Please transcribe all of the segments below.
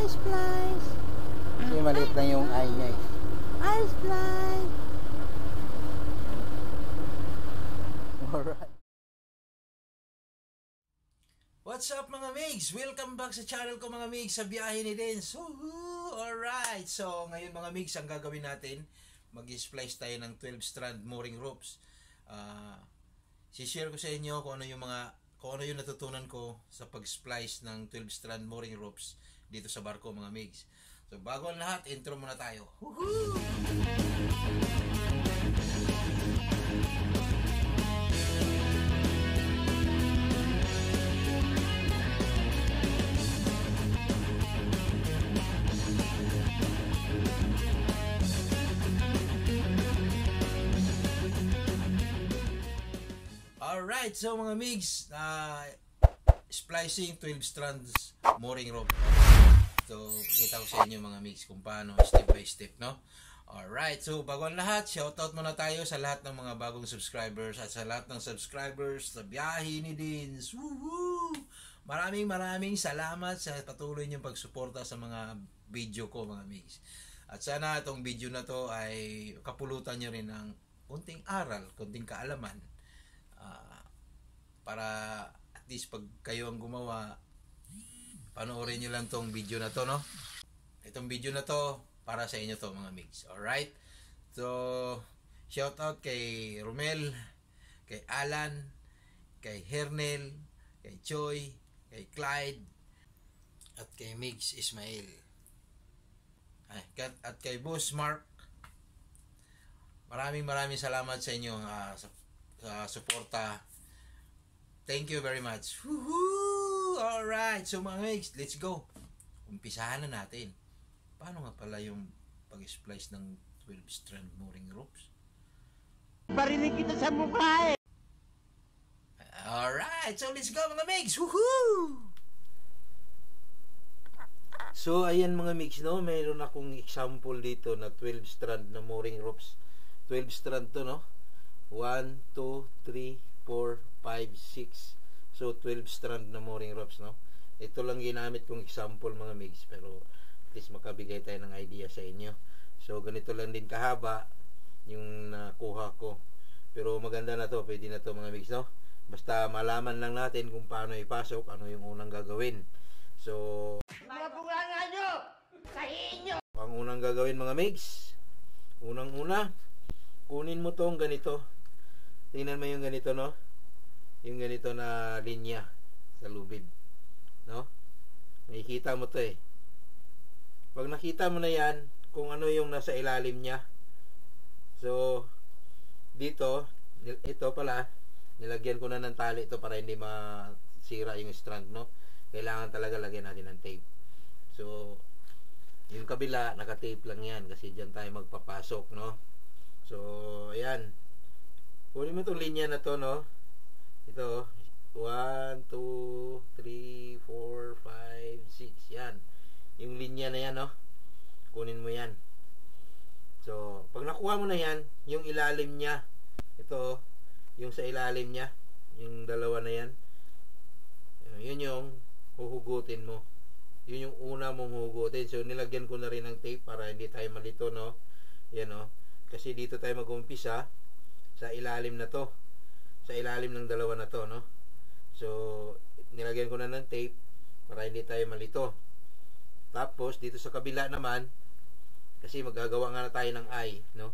splice. Kasi maliit lang yung eye niya eh. I splice. Alright. What's up mga migs? Welcome back sa channel ko mga migs sa biyahe ni Dens. Alright, so ngayon mga migs, ang gagawin natin, mag-splice tayo ng 12 strand mooring ropes. Si-share ko sa inyo kung ano yung natutunan ko sa pag-splice ng 12 strand mooring ropes dito sa barko mga migs. So bago ang lahat, intro muna tayo. Alright, so mga migs, splicing 12 strands mooring rope. So, pakita ko sa inyo mga migs kung paano step by step, no? Alright, so bago ang lahat, shoutout muna tayo sa lahat ng mga bagong subscribers at sa lahat ng subscribers sa biyahe ni Dins. Woohoo! Maraming salamat sa patuloy niyong pagsuporta sa mga video ko mga migs. At sana itong video na to ay kapulutan niyo rin ng kunting aral, kunting kaalaman. Para at least pag kayo ang gumawa, panoorin nyo lang tong video na to, no? Itong video na to, para sa inyo to mga migs. Alright? So, shout out kay Romel, kay Alan, kay Hernel, kay Choi, kay Clyde, at kay Migs Ismail. At kay Boss Mark. Maraming salamat sa inyo sa suporta. Thank you very much. Woohoo! Alright, so mga migs, let's go. Umpisahan na natin. Paano nga pala yung pag-splice ng 12 strand mooring ropes? Barinig kita sa mukha eh. Alright, so let's go mga migs. Woohoo! So ayan mga migs, no, mayroon akong example dito na 12 strand na mooring ropes. 12 strand to, no? 1, 2, 3, 4, 5, 6. So 12 strand na mooring ropes, no? Ito lang ginamit kong example mga migs, pero at least makabigay tayo ng idea sa inyo. So ganito lang din kahaba yung nakuha ko. Pero maganda na to, pwede na to mga migs, no? Basta malaman lang natin kung paano ipasok, ano yung unang gagawin. So Mabunga nyo! Sa inyo! ang unang gagawin mga migs, unang-una, kunin mo tong ganito. Tingnan mo yung ganito, no? Yung ganito na linya sa lubid, no? Makikita mo to eh. Pag nakita mo na yan, kung ano yung nasa ilalim niya. So, dito, ito pala, nilagyan ko na ng tali ito para hindi masira yung strand, no? Kailangan talaga lagyan natin ng tape. So, yung kabila, naka-tape lang yan kasi dyan tayo magpapasok, no? So, ayan. Kunin mo itong linya na to, no? Ito, 1, 2, 3, 4, 5, 6. Yan. Yung linya na yan, no? Kunin mo yan. So, pag nakuha mo na yan, yung ilalim niya, ito, yung sa ilalim niya, yung dalawa na yan, yun yung huhugutin mo. Yun yung una mong huhugutin. So, nilagyan ko na rin ng tape para hindi tayo malito, no? Yan, no? Kasi dito tayo mag-umpisa sa ilalim na to, sa ilalim ng dalawa na to, no? So nilagyan ko na ng tape para hindi tayo malito. Tapos dito sa kabila naman, kasi magagawa nga na tayo ng eye, no?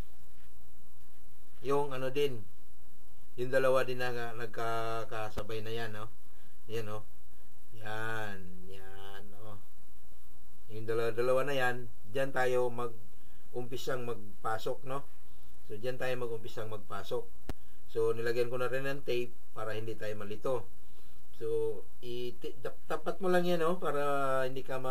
Yung ano din, yung dalawa din na nagkakasabay na yan, no? Yan, no? Yan, no? Yung dalawa na yan, dyan tayo umpisang magpasok, no? So, dyan tayo mag-umpisang magpasok. So, nilagyan ko na rin ng tape para hindi tayo malito. So, tapat mo lang yan, no? Para hindi ka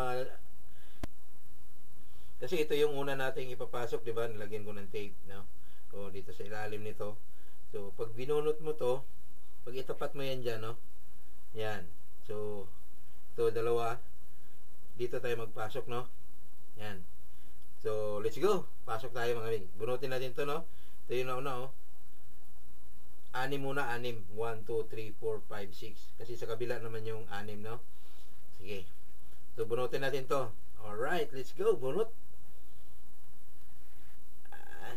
kasi ito yung una nating ipapasok, di ba? Nilagyan ko ng tape, no? O, dito sa ilalim nito. So, pag binunot mo to, pag itapat mo yan dyan, no? Yan. So, ito, dalawa. Dito tayo magpasok, no? Yan. So, let's go. Pasok tayo mga migs. Bunutin natin to, no? Ito yung nauna, oh. 6 muna, 6. 1, 2, 3, 4, 5, 6. Kasi sa kabila naman yung 6, no? Sige. So, bunutin natin to. Alright, let's go. Bunot. Ayan.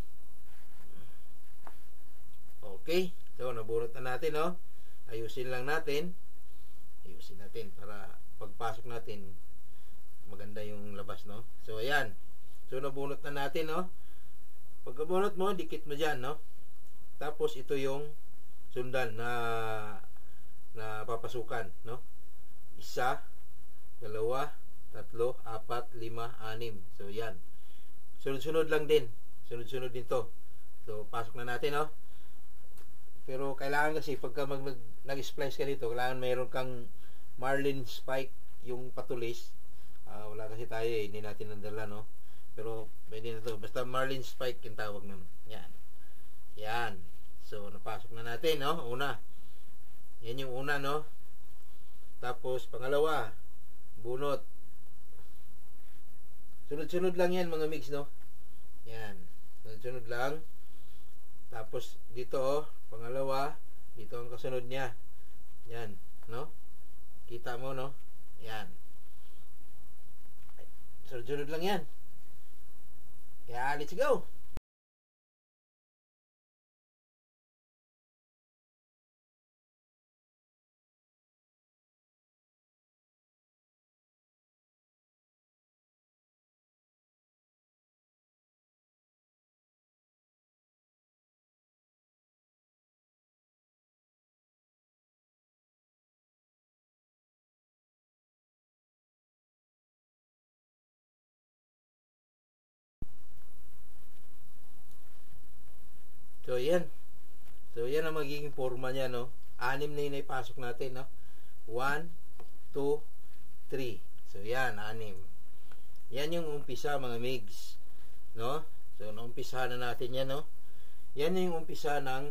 Okay. So, nabunot na natin, no? Ayusin lang natin. Ayusin natin para pagpasok natin, maganda yung labas, no? So, ayan. So, nabunot na natin, no? Pagkabunot mo, dikit mo dyan, no? Tapos, ito yung sundan na papasukan, no? 1, 2, 3, 4, 5, 6. So, yan. Sunod-sunod lang din. Sunod-sunod din to. So, pasok na natin, no? Pero, kailangan kasi, pagka nag-splice ka dito, kailangan mayroon kang marlin spike, yung patulis. Wala kasi tayo, hindi natin nandala, no? Pero, pwede na to. Basta marlin spike yung tawag nun. Yan. Yan. So, napasok na natin, no? Una. Yan yung una, no? Tapos, pangalawa, bunot. Sunod-sunod lang yan, mga mix, no? Yan. Sunod-sunod lang. Tapos, dito, oh, pangalawa, dito ang kasunod niya. Yan, no? Kita mo, no? Yan. Sunod-sunod lang yan. Kaya, let's go! So, yan. So, yan ang magiging forma niya, no? 6 na yung naipasok natin, no? 1, 2, 3. So, yan, 6. Yan yung umpisa, mga migs. No? So, naumpisahan na natin yan, no? Yan yung umpisa ng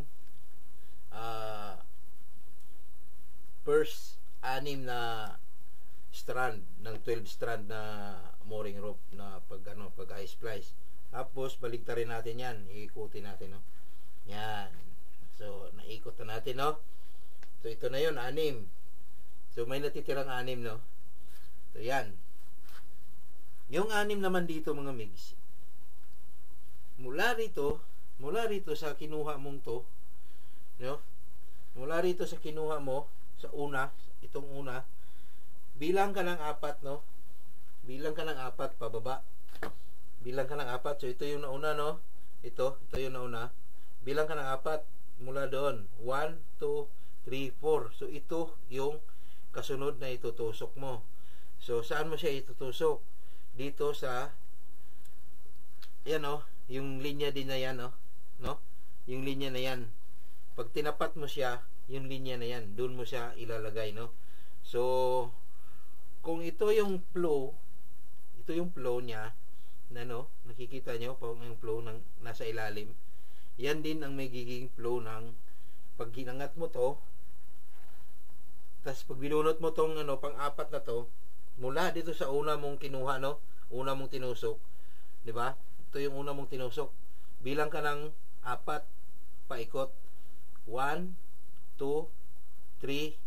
first 6 na strand, ng 12 strand na mooring rope na pag i-splice. Tapos, baligtarin natin yan. Iikutin natin, no? Yan. So, naikot na natin, no? So, ito na yun, 6. So, may natitirang 6, no? So, yan. Yung 6 naman dito, mga migs, mula rito sa kinuha mong to, no? Mula rito sa kinuha mo, sa una, itong una, bilang ka ng 4, no? Bilang ka ng 4, pababa. Bilang ka ng 4. So, ito yung nauna, no? Ito yung nauna. Bilang ka ng 4 mula doon. 1, 2, 3, 4. So, ito yung kasunod na itutusok mo. So, saan mo siya itutusok? Dito sa, yan, no? Yung linya din na yan, no? Yung linya na yan. Pag tinapat mo siya, yung linya na yan, doon mo siya ilalagay, no? So, kung ito yung flow niya, na, no? Nakikita nyo, kung yung flow ng nasa ilalim, yan din ang magiging flow ng pag hinangat mo to, tas pag binunot mo tong pang-4 na to, mula dito sa una mong kinuha, no? Una mong tinusok, di ba? Ito yung una mong tinusok. Bilang ka ng 4 paikot. 1, 2, 3,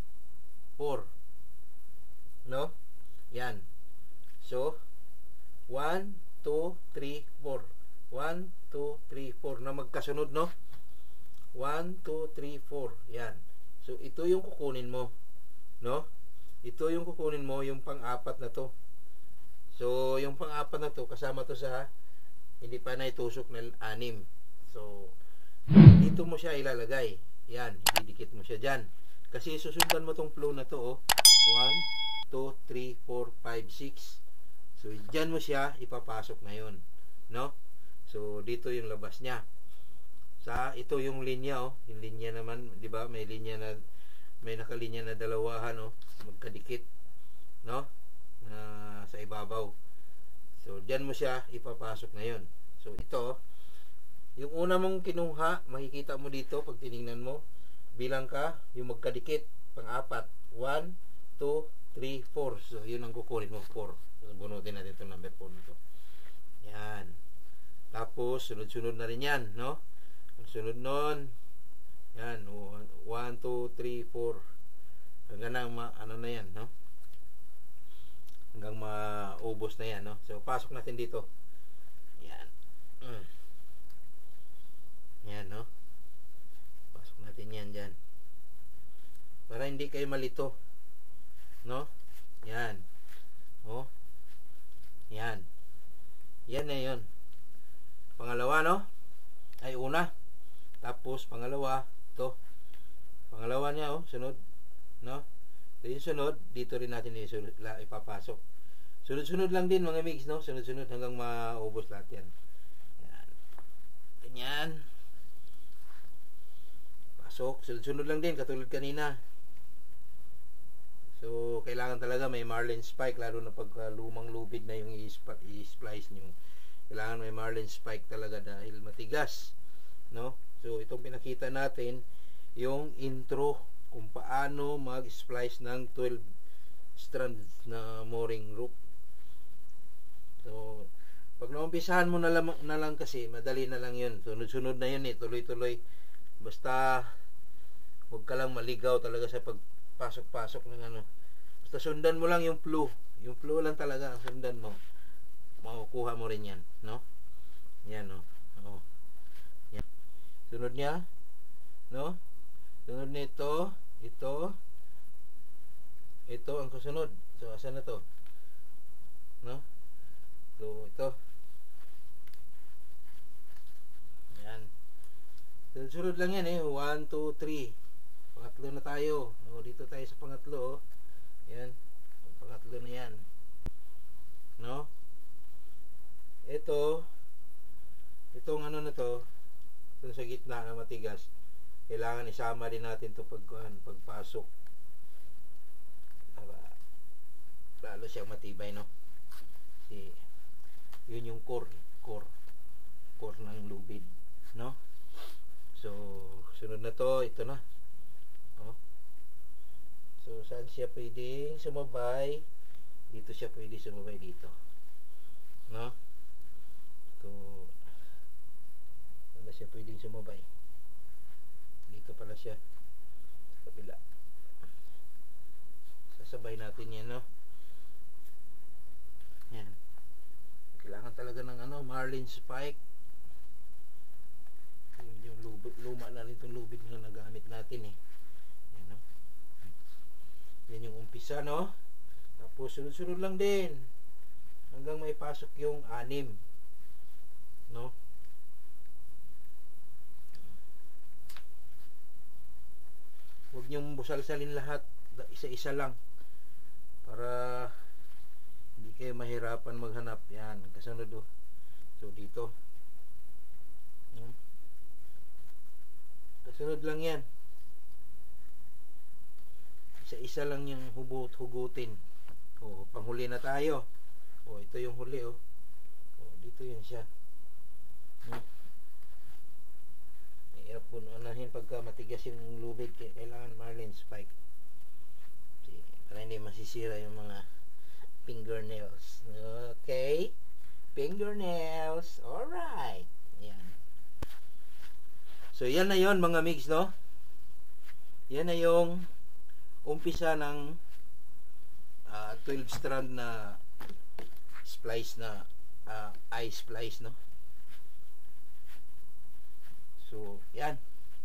4. No? Yan. So, 1, 2, 3, 4. 1, 2, 3, 4 na magkasunod, no? 1, 2, 3, 4. Yan. So, ito yung kukunin mo, no? Ito yung kukunin mo, yung pang-4 na to. So, yung pang-4 na to, kasama to sa hindi pa naitusok na 6. So, dito mo siya ilalagay. Yan, ididikit mo siya dyan. Kasi susundan mo tong flow na to, oh. 1, 2, 3, 4, 5, 6. So, dyan mo siya ipapasok ngayon, no? So, dito yung labas niya. Ito yung linya, oh. Yung linya naman, di ba? May nakalinya na dalawahan, oh. Magkadikit, no? Sa ibabaw. So, dyan mo siya ipapasok ngayon. So, ito, yung una mong kinuha, makikita mo dito, pag tinignan mo, bilang ka, yung magkadikit, pang-4. 1, 2, 3, 4. So, yun ang kukunin mo, 4. So, bunutin natin itong number 4 nito. Yan. Tapos, sunod-sunod na rin yan, no? Sunod nun, yan, 1, 2, 3, 4. Hanggang na, ano na yan, no? hanggang maubos na yan, no? So pasok natin dito. Yan. Yan, no? Pasok natin yan dyan. Para hindi kayo malito. No? Yan. Oh. Yan. Yan na yun. Pangalawa, no? Ay, una. Tapos, pangalawa, ito. Pangalawa niya, oh, sunod. No? Ito yung sunod. Dito rin natin ipapasok. Sunod-sunod lang din, mga migs, no? Sunod-sunod hanggang maubos lahat yan. Yan. Ganyan. Pasok. Sunod-sunod lang din, katulad kanina. So, kailangan talaga may marlin spike, lalo na pag lumang lubid na yung i-splice nyo. Kailangan may marlin spike talaga dahil matigas, no? So, itong pinakita natin, yung intro kung paano mag-splice ng 12 strands na mooring rope. So, pag naumpisahan mo na lang kasi, madali na lang yun. Sunod-sunod na yun eh, tuloy-tuloy. Basta, huwag ka lang maligaw talaga sa pagpasok-pasok ng ano. Basta sundan mo lang yung flow. Yung flow lang talaga ang sundan mo. Makukuha mo rin yan, no? Yan, no? Oh. Yan. Sunod niya, no? Sunod nito, ito ang kasunod. So, asan na to? No? So, ito. Yan. Sunod lang yan eh. 1, 2, 3. Pangatlo na tayo. O, dito tayo sa pangatlo. Yan. Pangatlo na yan. No? Itong ano na to, itong sa gitna na matigas, kailangan isama din natin ito pagpasok. Lalo siyang matibay, no? Kasi, yun yung core ng lubid, no? So, sunod na to, ito na. Oh. So, saan siya pwedeng sumabay? Dito siya pwede sumabay dito. No? So, saan siya pwedeng sumabay? Dito pala siya. Sa kabila. Sasabay natin yan, no? Yan. Kailangan talaga ng ano, marlin spike. Yung luma na rin itong lubid na nagamit natin eh. Yan, no? Yan yung umpisa, no? Tapos sunod-sunod lang din hanggang may pasok yung 6, no? Huwag niyong busalsalin lahat, isa-isa lang para hindi kayo mahirapan maghanap. Yan, kasunod, oh. So dito kasunod lang yan, isa-isa lang yung hugutin. O, panghuli na tayo. O, ito yung huli, oh. O, dito yun siya. Mahirap po anahin pagka matigas yung lubid, kaya kailangan marlin spike. Para hindi masisira yung mga fingernails. Okay? Fingernails. Alright. Yan. So, yan na yon mga migs, no? Yan na yung umpisa ng 12 strand na splice na eye splice, no? So, yan.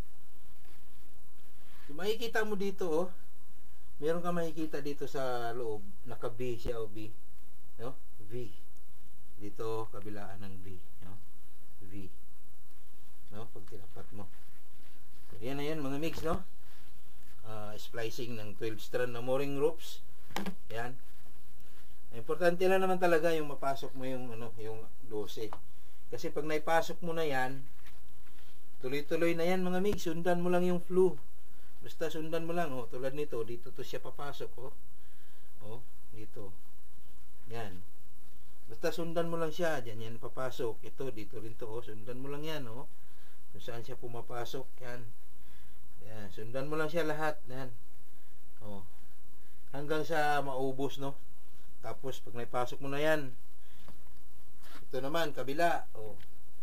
So, makikita mo dito, oh. Meron ka makikita dito sa loob, naka-V siya, o V, no? V. Dito, kabilaan ng V, no? V. No? Pag tinapat mo. So, yan na yan, mga mix, no? Splicing ng 12 strand na mooring ropes. Yan. Importante na naman talaga yung mapasok mo yung ano, yung 12. Kasi pag naipasok mo na yan, tuloy-tuloy na yan, mga mix. Sundan mo lang yung flow. Basta sundan mo lang, oh, tulad nito, dito to siya papasok, oh. Oh, dito. Yan. Basta sundan mo lang siya, diyan yan papasok. Ito dito rin to, oh. Sundan mo lang yan, oh. Kung saan siya pumapasok, yan. Yan, sundan mo lang siya lahat, yan. Oh. Hanggang sa maubos, no. Tapos pag naipasok mo na yan, ito naman kabila, oh.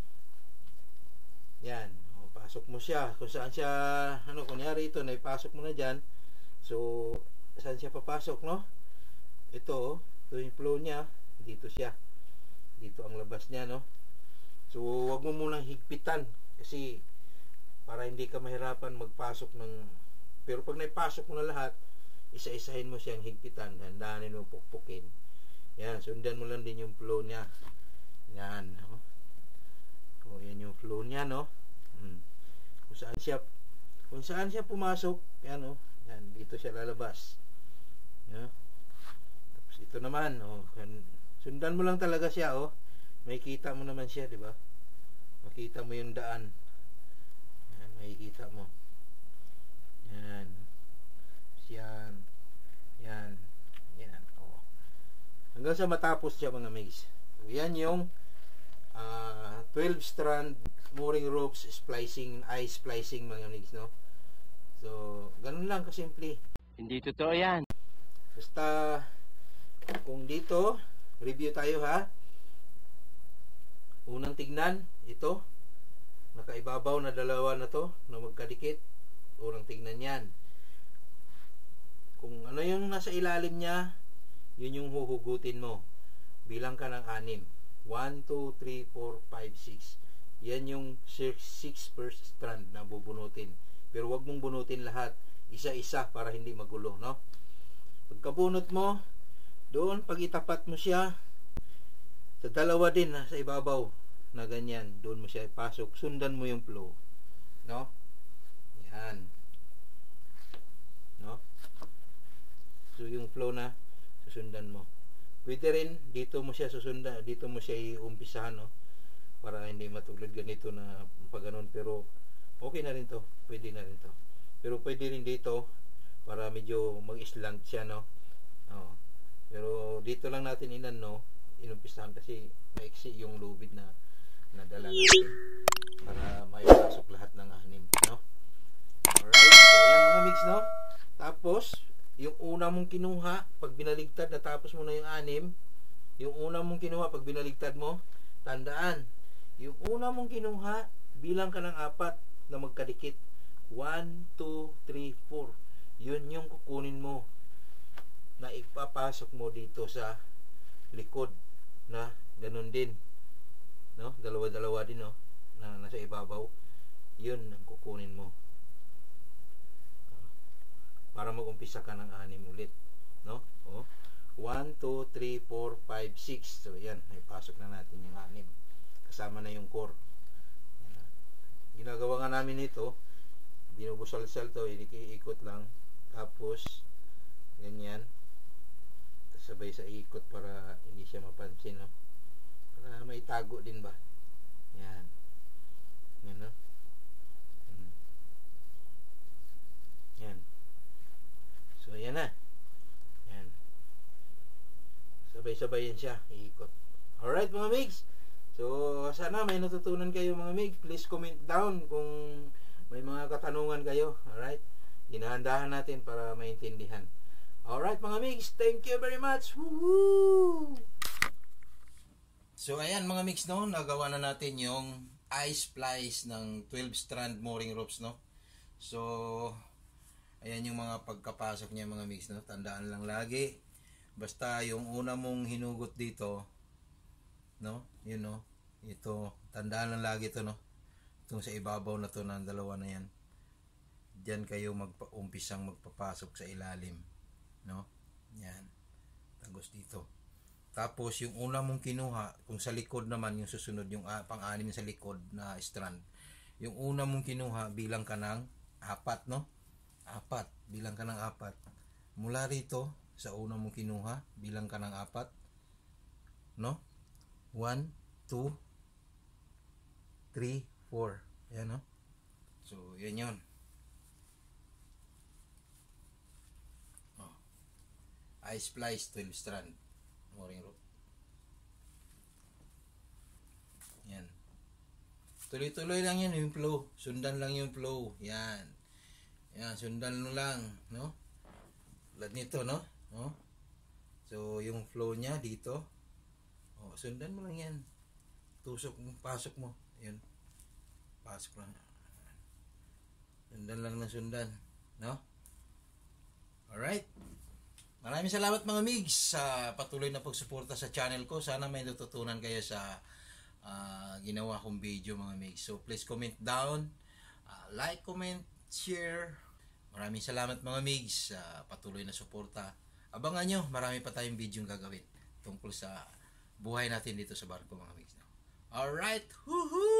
Yan. Pasok mo siya kung saan siya, ano, kunyari ito naipasok mo na dyan, so saan siya papasok, no? Ito, So yung flow niya, dito siya. Dito ang labas niya, no? So wag mo munang higpitan kasi para hindi ka mahirapan magpasok ng, pero pag naipasok mo na lahat, isa-isahin mo siyang higpitan, dandanin mo pukpukin. Yan, sundan mo lang din yung flow niya. Yan, no? O yan yung flow niya, no? Kung saan siya pumasok, yan, no? Yan, dito siya lalabas. Yan. Tapos ito naman, oh, sundan mo lang talaga siya, oh. Makikita mo naman siya, di ba? Makita mo yung daan. Yan, makikita mo. Yan. Yan. Yan. Yan. Oh. Hanggang sa matapos siya, mga migs. So, yan yung 12 strand mooring ropes splicing, eye splicing, mga migs, no? So, ganun lang kasimple. Hindi totoo yan. Basta, kung dito, review tayo, ha? Unang tignan, ito. Nakaibabaw na dalawa na to, na magkadikit. Unang tignan yan. Kung ano yung nasa ilalim niya, yun yung huhugutin mo. Bilang ka ng 6. 1, 2, 3, 4, 5, 6. Yan yung 6 per strand na bubunutin. Pero wag mong bunutin lahat. Isa-isa para hindi magulo, no? Pagkabunot mo, doon, pag itapat mo siya, sa dalawa din, sa ibabaw, na ganyan, doon mo siya ipasok. Sundan mo yung flow. No? Yan. No? So, yung flow na, susundan mo. Pwede rin, dito mo siya susundan, dito mo siya iumpisahan, no? Para hindi matulad ganito na pag ganun. Pero, okay na rin to. Pwede na rin to. Pero pwede rin dito, para medyo mag-islant siya, no? Oh. Pero, dito lang natin inumpisahan kasi maiksi yung lubid na nadala natin para maipasok lahat ng 6, no? Alright, so yan mga mix, no? Tapos, yung una mong kinuha, pag binaligtad, natapos mo na yung 6, yung una mong kinuha, pag binaligtad mo, tandaan, yung una mong kinuha, bilang ka ng 4 na magkadikit. 1, 2, 3, 4. Yun yung kukunin mo na ipapasok mo dito sa likod na ganun din, no? Dalawa-dalawa din, no? Na nasa ibabaw. Yun ang kukunin mo para mag-umpisa ka ng 6 ulit, no? Oh, 1, 2, 3, 4, 5, 6. So yan, ipasok na natin yung 6 kasama na yung core. Ginagawa nga namin ito, binubusal-sal to, iikot lang, tapos ganyan, sabay sa ikot para hindi siya mapansin, no? Para may tago din ba. Yan. Yan, no? Yan. So yan na. Yan. Sabay-sabay yan siya, iikot. Alright mga migs. So sana may natutunan kayo mga migs. Please comment down kung may mga katanungan kayo. Alright. Inahandahan natin para maintindihan. Alright mga migs, thank you very much. Woohoo! So ayan mga mix, no, nagawa na natin yung eye splice ng 12 strand mooring ropes, no. So ayan yung mga pagkapasok niya mga mix, no. Tandaan lang lagi, basta yung una mong hinugot dito, no, yun, no, ito, tandaan lang lagi to, no, itong sa ibabaw na to ng dalawa na yan, diyan kayo umpisang magpapasok sa ilalim, no, yan, tagos dito. Tapos yung una mong kinuha, kung sa likod naman yung susunod, yung pang-6 sa likod na strand, yung una mong kinuha, bilang ka ng 4, no? 4, bilang ka ng 4. Mula rito, sa una mong kinuha, bilang ka ng 4, no? 1, 2, 3, 4. Ayan, no? So, yan yun. Oh. Eye splice, 12 strand mooring rope. Yan. Tuloy-tuloy lang yan yung flow. Sundan lang yung flow. Yan. Yan, sundan lang, no? Tulad nito, no? Oh. So, yung flow niya dito. Oh, sundan mo lang yan. Tusok mo, pasok mo. Yan. Pasok lang. Sundan lang na sundan, no? Alright. Maraming salamat mga migs sa patuloy na pagsuporta sa channel ko. Sana may natutunan kayo sa ginawa kong video mga migs. So please comment down, like, comment, share. Maraming salamat mga migs sa patuloy na suporta. Abangan nyo, marami pa tayong video gagawin tungkol sa buhay natin dito sa barko mga migs. Alright, woohoo!